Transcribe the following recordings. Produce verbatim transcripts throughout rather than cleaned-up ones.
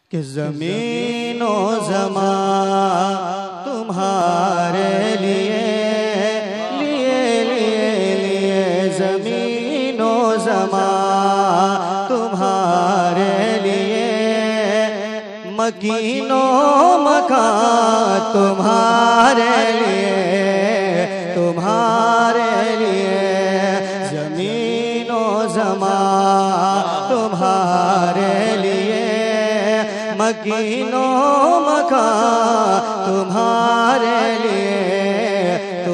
कि ज़मीन ओ ज़मान तुम्हारे लिए लिए लिए लिए ज़मीन ओ ज़मान तुम्हारे लिए मकीनो मकान तुम्हारे लिए तुम्हारे लिए ज़मीन ओ ज़मान तुम्हारे लिए मकीनो मकान तुम्हारे लिए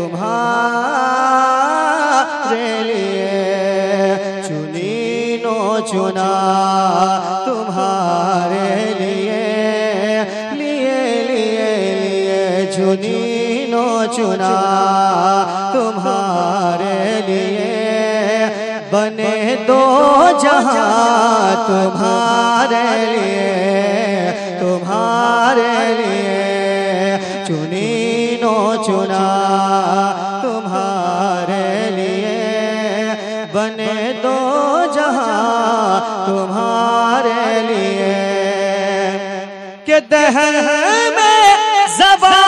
तुम्हारे लिए चुनीनो चुना तुम्हारे लिए लिए लिए लिए चुनीनो चुना तुम्हारे लिए बने दो जहां तुम्हारे लिए तुम्हारे लिए चुनीनो चुना तुम्हारे लिए बने दो जहां तुम्हारे लिए के दहर में ज़बान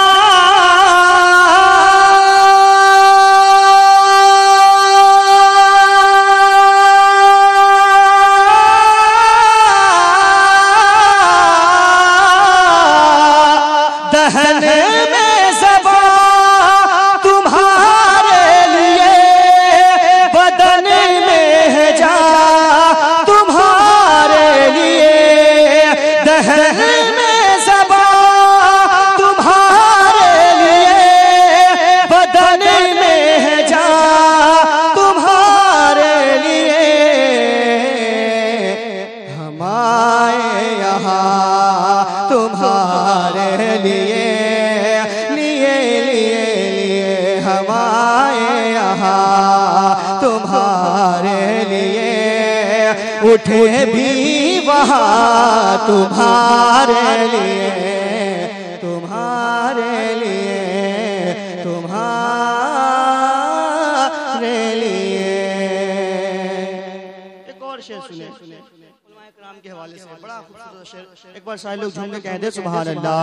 दहन में ज़बान तुम्हारे लिए बदन में है जान तुम्हारे लिए दहन में ज़बान तुम्हारे लिए बदन में है जान तुम्हारे लिए हम आए यहाँ तुम्हारे लिए लिए लिए लिए हम आए यहाँ तुम्हारे लिए उठे भी वहाँ तुम्हारे लिए तुम्हारे लिए तुम्हारे लिए। एक और शेर सुने कराम के हवाले से बड़ा खूबसूरत शेर। एक बार सारे लोग झूम के कह दे सुभान अल्लाह।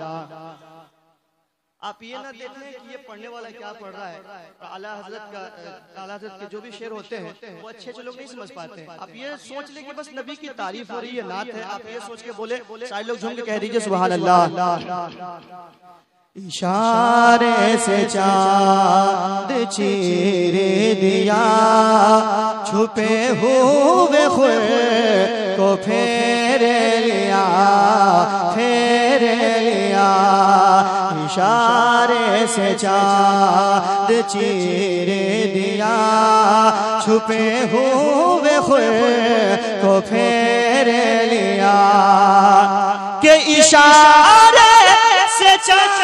आप ये ना देखें कि ये पढ़ने वाला क्या पढ़ रहा है। आला हजरत का आला हजरत के जो भी शेर होते हैं वो अच्छे अच्छे लोग नहीं समझ पाते हैं। आप ये सोच ले कि बस नबी की तारीफ हो रही है, नात है, आप ये सोच के बोले। सारे लोग झूम के कह दीजिए सुभान अल्लाह। इशारे से चाँद चीर दिया छुपे हुए खुद को फेर लिया फेर लिया। इशारे से चाँद चीर दिया छुपे हुए खुद को फेर लिया के इशारे से चाँद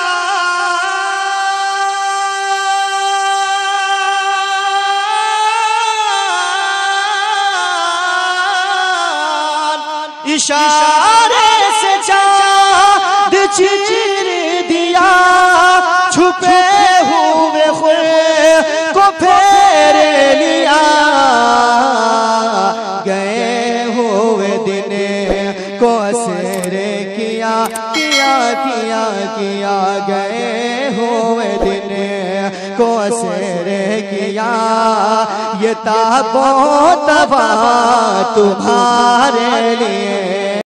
इशारे से चाँद चीर दिया छुपे हुए खुद को फेर लिया। गए हुए दिन को असर किया किया किया किया गए हुए दिन को असर किया। ये ताबो तबा तुम्हारे लिए